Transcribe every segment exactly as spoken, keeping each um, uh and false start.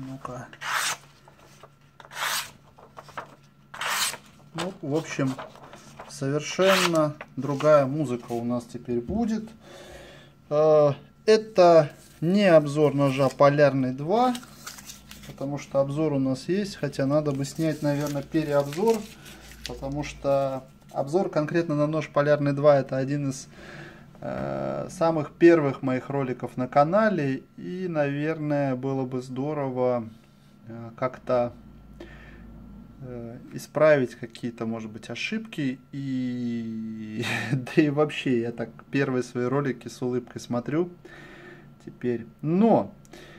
Ну-ка. Ну, в общем, совершенно другая музыка у нас теперь будет. Это не обзор ножа Полярный два, потому что обзор у нас есть, хотя надо бы снять, наверное, переобзор, потому что обзор конкретно на нож Полярный два это один из э, самых первых моих роликов на канале, и, наверное, было бы здорово э, как-то исправить какие-то, может быть, ошибки, и да и вообще я так первые свои ролики с улыбкой смотрю теперь. Но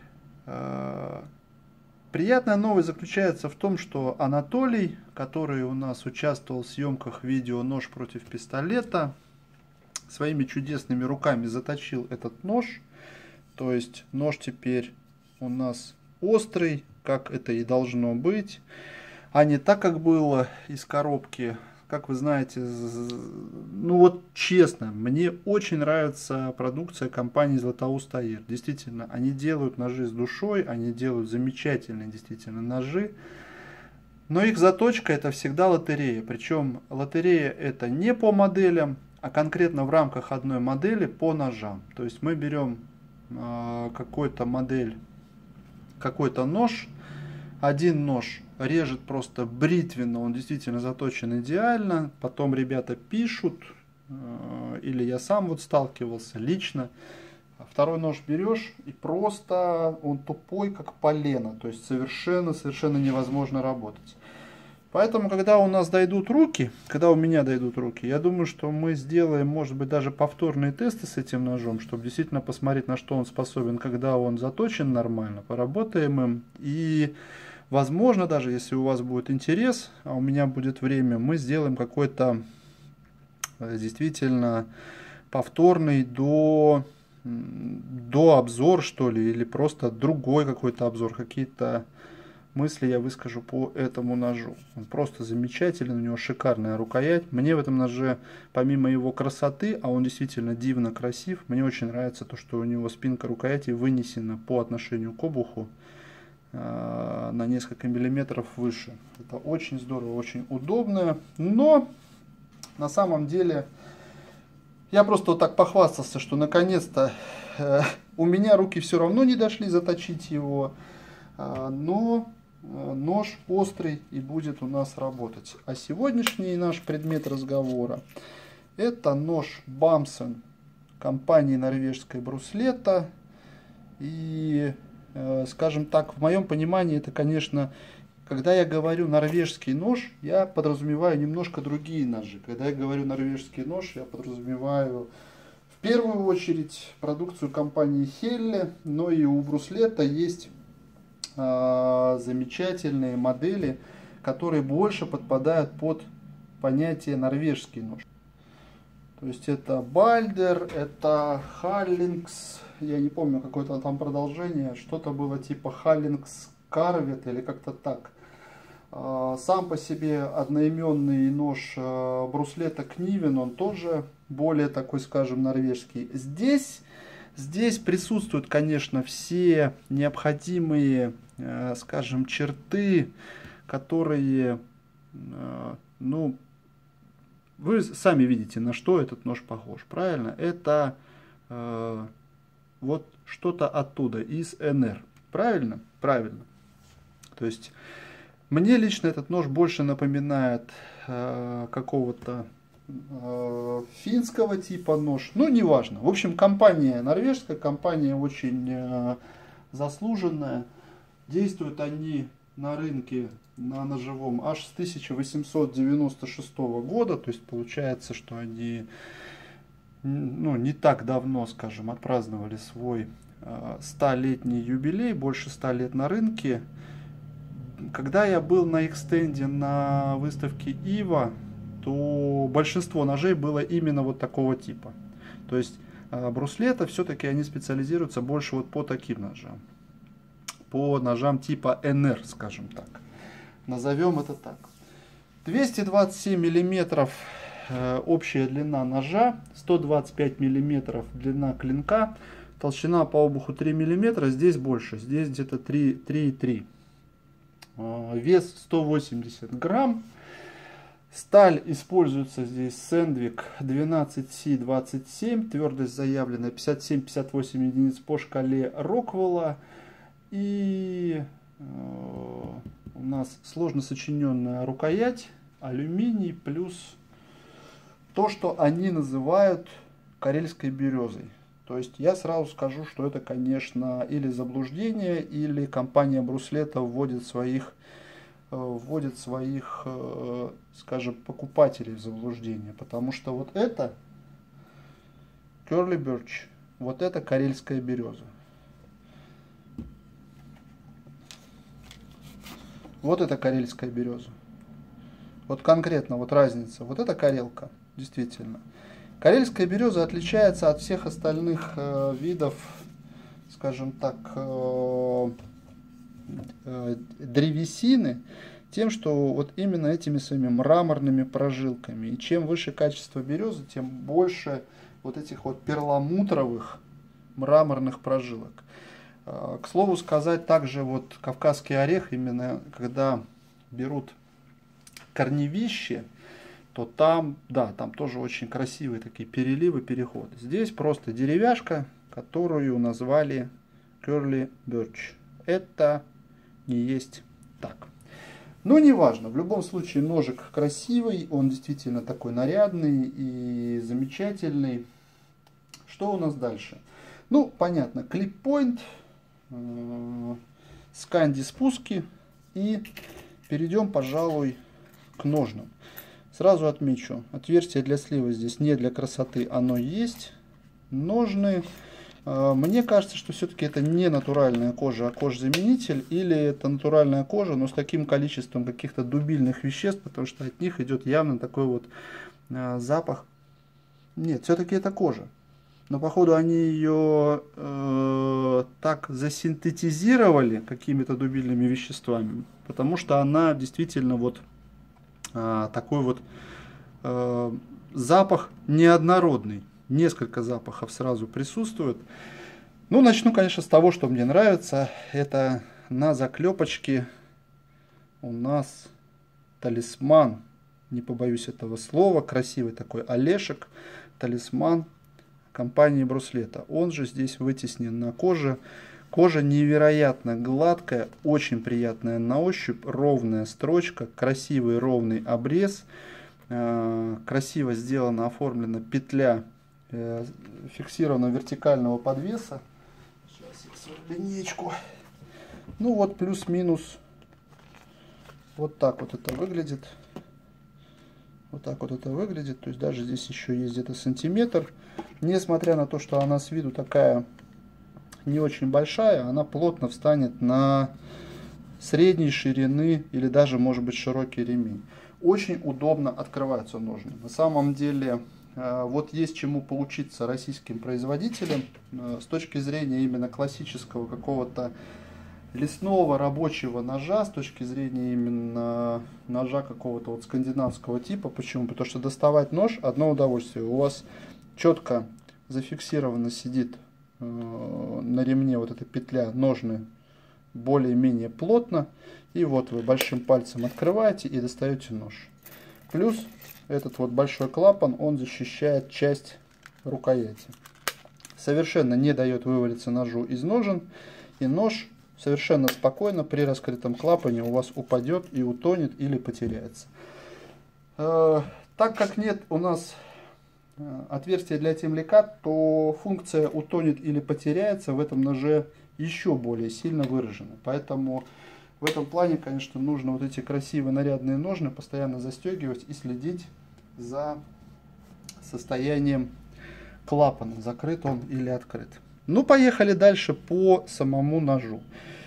э, приятная новость заключается в том, что Анатолий, который у нас участвовал в съемках видео «Нож против пистолета», своими чудесными руками заточил этот нож. То есть нож теперь у нас острый, как это и должно быть, а не так, как было из коробки. Как вы знаете, ну вот честно, мне очень нравится продукция компании Златоуст АИР. Действительно, они делают ножи с душой, они делают замечательные действительно ножи. Но их заточка это всегда лотерея. Причем лотерея это не по моделям, а конкретно в рамках одной модели по ножам. То есть мы берем э, какой-то модель, какой-то нож, один нож режет просто бритвенно, он действительно заточен идеально. Потом ребята пишут, э, или я сам вот сталкивался лично. Второй нож берешь, и просто он тупой, как полено. То есть совершенно-совершенно невозможно работать. Поэтому, когда у нас дойдут руки, когда у меня дойдут руки, я думаю, что мы сделаем, может быть, даже повторные тесты с этим ножом, чтобы действительно посмотреть, на что он способен, когда он заточен нормально. Поработаем им. И возможно, даже если у вас будет интерес, а у меня будет время, мы сделаем какой-то действительно повторный до, до обзор, что ли, или просто другой какой-то обзор, какие-то мысли я выскажу по этому ножу. Он просто замечательный, у него шикарная рукоять. Мне в этом ноже, помимо его красоты, а он действительно дивно красив, мне очень нравится то, что у него спинка рукояти вынесена по отношению к обуху э, на несколько миллиметров выше. Это очень здорово, очень удобно. Но на самом деле я просто вот так похвастался, что наконец-то э, у меня руки все равно не дошли заточить его. Э, но нож острый и будет у нас работать. А сегодняшний наш предмет разговора это нож Бамсен компании норвежской Бруслета. И э, скажем так, в моем понимании это, конечно, когда я говорю норвежский нож, я подразумеваю немножко другие ножи. Когда я говорю норвежский нож, я подразумеваю в первую очередь продукцию компании Helle, но и у Бруслета есть замечательные модели, которые больше подпадают под понятие норвежский нож. То есть это Бальдер, это Халлингс, я не помню какое-то там продолжение, что-то было типа Халлингс Карвет или как-то так. Сам по себе одноименный нож Бруслета Книвен, он тоже более такой, скажем, норвежский. Здесь Здесь присутствуют, конечно, все необходимые, скажем, черты, которые, ну, вы сами видите, на что этот нож похож, правильно? Это э, вот что-то оттуда, из эн эр, правильно? Правильно. То есть, мне лично этот нож больше напоминает э, какого-то финского типа нож, ну неважно. В общем, компания норвежская, компания очень э, заслуженная. Действуют они на рынке, на ножевом, аж с тысяча восемьсот девяносто шестого года. То есть получается, что они ну, не так давно, скажем, отпраздновали свой э, столетний юбилей, больше ста лет на рынке. Когда я был на экстенде на выставке ИВА, то большинство ножей было именно вот такого типа. То есть Бруслета все-таки они специализируются больше вот по таким ножам. По ножам типа эн эр, скажем так. Назовем это так. двести двадцать семь миллиметров общая длина ножа, сто двадцать пять миллиметров длина клинка. толщина по обуху три миллиметра, здесь больше, здесь где-то три и три. Вес сто восемьдесят грамм. Сталь используется здесь Sandvik двенадцать си двадцать семь, твердость заявлена пятьдесят семь — пятьдесят восемь единиц по шкале Роквелла. И э, у нас сложно сочиненная рукоять, алюминий, плюс то, что они называют карельской березой. То есть я сразу скажу, что это, конечно, или заблуждение, или компания Бруслета вводит своих вводит своих, скажем, покупателей в заблуждение, потому что вот это Curly Birch, вот это карельская береза. Вот это карельская береза. Вот конкретно вот разница. Вот это карелка, действительно. Карельская береза отличается от всех остальных э, видов, скажем так, э, древесины тем, что вот именно этими своими мраморными прожилками. И чем выше качество березы, тем больше вот этих вот перламутровых мраморных прожилок. К слову сказать, также вот кавказский орех, именно когда берут корневище, то там, да, там тоже очень красивые такие переливы, переходы. Здесь просто деревяшка, которую назвали Curly Birch. Это не есть так. Но неважно, в любом случае ножик красивый, он действительно такой нарядный и замечательный. Что у нас дальше? Ну, понятно, клип-пойнт, сканди спуски, и перейдем, пожалуй, к ножнам. Сразу отмечу, отверстие для слива здесь не для красоты, оно есть. Ножны. Мне кажется, что все-таки это не натуральная кожа, а кожзаменитель, или это натуральная кожа, но с таким количеством каких-то дубильных веществ, потому что от них идет явно такой вот э, запах. Нет, все-таки это кожа. Но походу они ее э, так засинтетизировали какими-то дубильными веществами, потому что она действительно вот э, такой вот э, запах неоднородный. Несколько запахов сразу присутствует. Ну, начну, конечно, с того, что мне нравится. Это на заклепочке у нас талисман. Не побоюсь этого слова. Красивый такой олешек. Талисман компании Бруслета. Он же здесь вытеснен на коже. Кожа невероятно гладкая, очень приятная на ощупь. Ровная строчка, красивый ровный обрез. Красиво сделана, оформлена петля фиксированного вертикального подвеса. Сейчас фиксирую линеечку. Ну вот плюс-минус вот так вот это выглядит. Вот так вот это выглядит. То есть даже здесь еще есть где-то сантиметр. Несмотря на то, что она с виду такая не очень большая, она плотно встанет на средней ширины или даже может быть широкий ремень. Очень удобно открываются ножны. На самом деле вот есть чему поучиться российским производителям с точки зрения именно классического какого-то лесного рабочего ножа, с точки зрения именно ножа какого-то вот скандинавского типа. Почему? Потому что доставать нож одно удовольствие. У вас четко зафиксированно сидит э, на ремне вот эта петля, ножны более-менее плотно. И вот вы большим пальцем открываете и достаете нож. Плюс этот вот большой клапан, он защищает часть рукояти. Совершенно не дает вывалиться ножу из ножен. И нож совершенно спокойно при раскрытом клапане у вас упадет и утонет или потеряется. Э, так как нет у нас отверстия для темляка, то функция утонет или потеряется в этом ноже еще более сильно выражена. Поэтому в этом плане, конечно, нужно вот эти красивые нарядные ножны постоянно застегивать и следить за состоянием клапана, закрыт он или открыт. Ну, поехали дальше по самому ножу.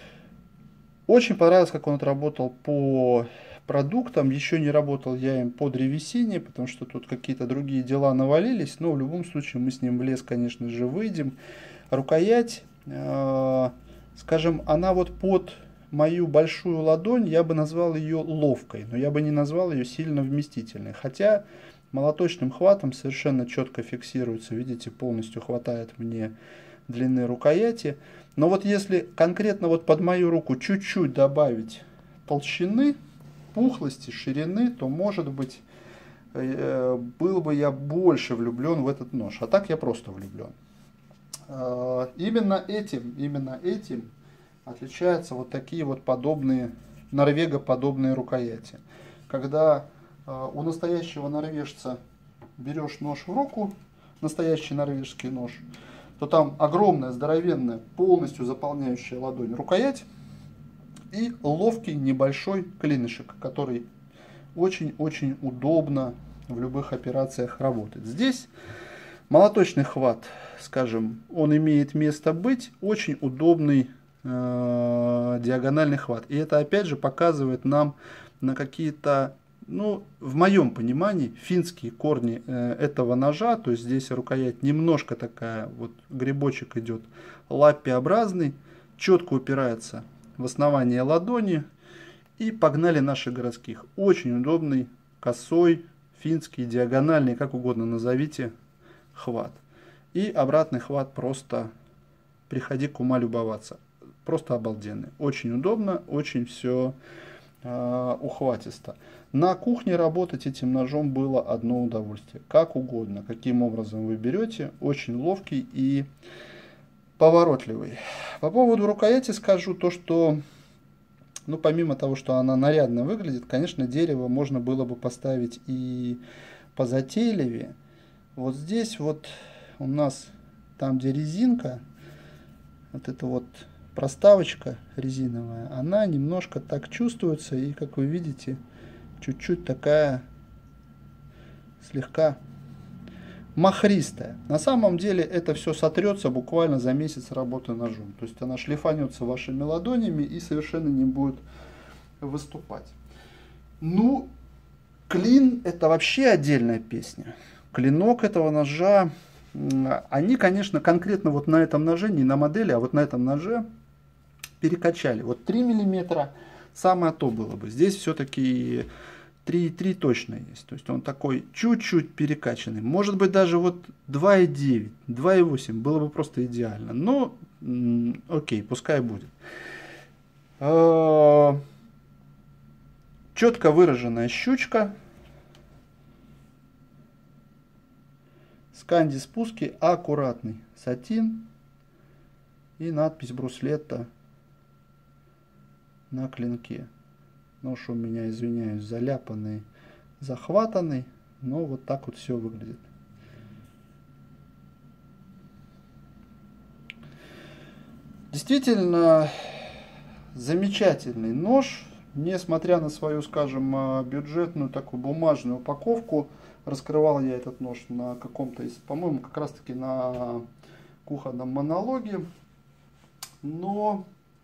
Очень понравилось, как он отработал по продуктам. Еще не работал я им по древесине, потому что тут какие-то другие дела навалились. Но в любом случае мы с ним в лес, конечно же, выйдем. Рукоять, э, скажем, она вот под мою большую ладонь, я бы назвал ее ловкой, но я бы не назвал ее сильно вместительной. Хотя молоточным хватом совершенно четко фиксируется, видите, полностью хватает мне длины рукояти. Но вот если конкретно вот под мою руку чуть-чуть добавить толщины, пухлости, ширины, то, может быть, был бы я больше влюблен в этот нож. А так я просто влюблен. Именно этим, именно этим отличаются вот такие вот подобные, норвегоподобные рукояти. Когда у настоящего норвежца берешь нож в руку, настоящий норвежский нож, то там огромная, здоровенная, полностью заполняющая ладонь рукоять и ловкий небольшой клинышек, который очень-очень удобно в любых операциях работает. Здесь молоточный хват, скажем, он имеет место быть, очень удобный э, диагональный хват. И это опять же показывает нам на какие-то, ну, в моем понимании, финские корни э, этого ножа. То есть здесь рукоять немножко такая, вот грибочек идет лаппеобразный, четко упирается в основание ладони. И погнали наших городских. Очень удобный, косой, финский, диагональный, как угодно назовите, хват. И обратный хват просто приходи к ума любоваться. Просто обалденный. Очень удобно, очень все э, ухватисто. На кухне работать этим ножом было одно удовольствие. Как угодно, каким образом вы берете. Очень ловкий и поворотливый. По поводу рукояти скажу то, что... Ну, помимо того, что она нарядно выглядит, конечно, дерево можно было бы поставить и позатейливее. Вот здесь вот у нас, там где резинка, вот эта вот проставочка резиновая, она немножко так чувствуется. И, как вы видите, чуть-чуть такая слегка махристая. На самом деле это все сотрется буквально за месяц работы ножом. То есть она шлифанется вашими ладонями и совершенно не будет выступать. Ну, клин это вообще отдельная песня. Клинок этого ножа, они, конечно, конкретно вот на этом ноже, не на модели, а вот на этом ноже перекачали. Вот три миллиметра самое то было бы. Здесь все-таки три и три точно есть. То есть он такой чуть-чуть перекачанный. Может быть даже вот два и девять, два и восемь было бы просто идеально. Но м, окей, пускай будет. Э-э- четко выраженная щучка. Сканди спуски, аккуратный сатин. И надпись Бруслетта на клинке. Нож у меня, извиняюсь, заляпанный, захватанный, но вот так вот все выглядит. Действительно замечательный нож, несмотря на свою, скажем, бюджетную такую бумажную упаковку. Раскрывал я этот нож на каком-то из, по-моему, как раз таки на кухонном монологе. Но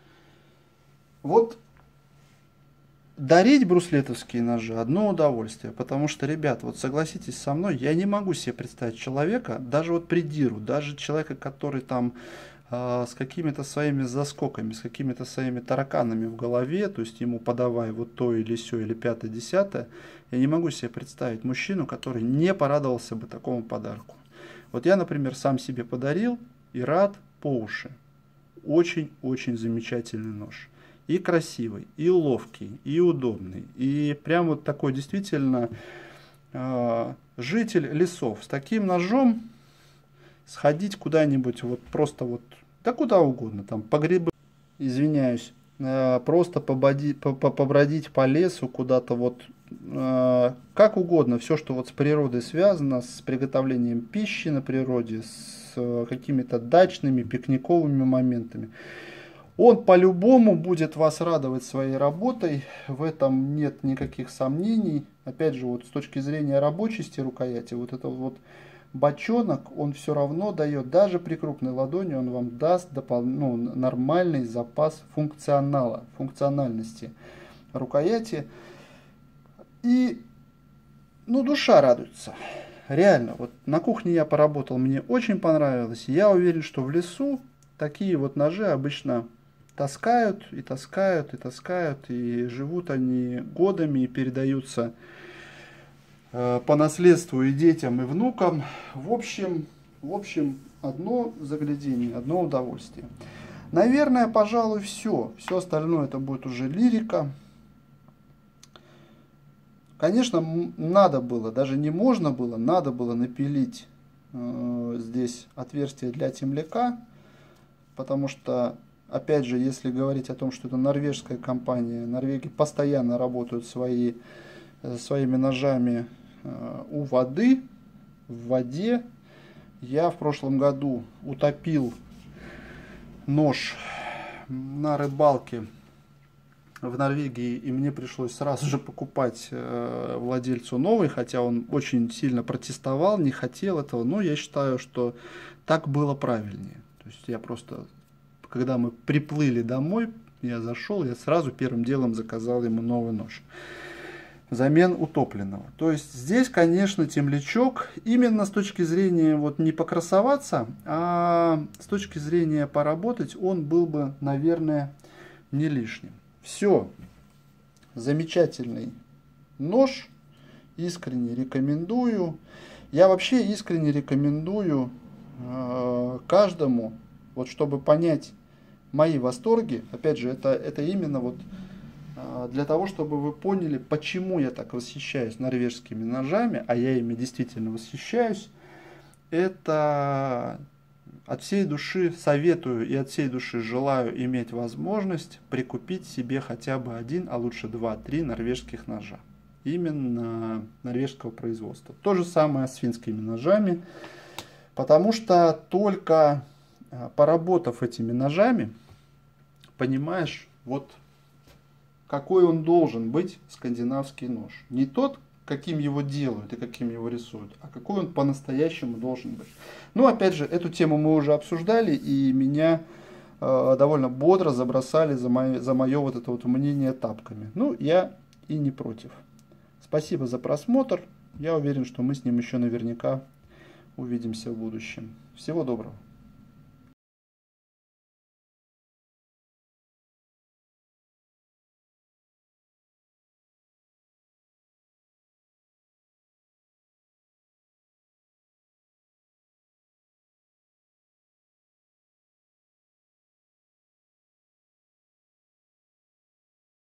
вот дарить бруслетовские ножи одно удовольствие, потому что, ребят, вот согласитесь со мной, я не могу себе представить человека, даже вот придиру, даже человека, который там э, с какими-то своими заскоками, с какими-то своими тараканами в голове, то есть ему подавай вот то или сё, или пятое, десятое, я не могу себе представить мужчину, который не порадовался бы такому подарку. Вот я, например, сам себе подарил и рад по уши. Очень-очень замечательный нож. И красивый, и ловкий, и удобный. И прям вот такой действительно э, житель лесов. С таким ножом сходить куда-нибудь, вот просто вот, да куда угодно, там по грибы, извиняюсь, э, просто пободи, по, по, побродить по лесу куда-то вот, э, как угодно, все, что вот с природой связано, с приготовлением пищи на природе, с э, какими-то дачными, пикниковыми моментами. Он по-любому будет вас радовать своей работой, в этом нет никаких сомнений. Опять же, вот с точки зрения рабочести рукояти, вот этот вот бочонок, он все равно дает, даже при крупной ладони, он вам даст допол- ну, нормальный запас функционала, функциональности рукояти. И, ну, душа радуется. Реально, вот на кухне я поработал, мне очень понравилось. Я уверен, что в лесу такие вот ножи обычно таскают и таскают и таскают, и живут они годами и передаются э, по наследству и детям, и внукам. В общем, В общем, одно заглядение, одно удовольствие. Наверное, пожалуй, все. Все остальное это будет уже лирика. Конечно, надо было, даже не можно было, надо было напилить э, здесь отверстие для темляка, потому что, опять же, если говорить о том, что это норвежская компания, Норвегии постоянно работают свои, э, своими ножами э, у воды, в воде. Я в прошлом году утопил нож на рыбалке в Норвегии, и мне пришлось сразу же покупать э, владельцу новый, хотя он очень сильно протестовал, не хотел этого, но я считаю, что так было правильнее. То есть я просто, когда мы приплыли домой, я зашел, я сразу первым делом заказал ему новый нож взамен утопленного. То есть здесь, конечно, темлячок именно с точки зрения вот не покрасоваться, а с точки зрения поработать, он был бы, наверное, не лишним. Все, замечательный нож, искренне рекомендую. Я вообще искренне рекомендую э, каждому, вот чтобы понять мои восторги, опять же, это, это именно вот э, для того, чтобы вы поняли, почему я так восхищаюсь норвежскими ножами, а я ими действительно восхищаюсь, это... От всей души советую и от всей души желаю иметь возможность прикупить себе хотя бы один, а лучше два-три норвежских ножа. Именно норвежского производства. То же самое с финскими ножами. Потому что только поработав этими ножами, понимаешь, вот какой он должен быть, скандинавский нож. Не тот, каким его делают и каким его рисуют, а какой он по-настоящему должен быть. Ну, опять же, эту тему мы уже обсуждали, и меня э, довольно бодро забросали за мое, за мое вот это вот мнение тапками. Ну, я и не против. Спасибо за просмотр. Я уверен, что мы с ним еще наверняка увидимся в будущем. Всего доброго.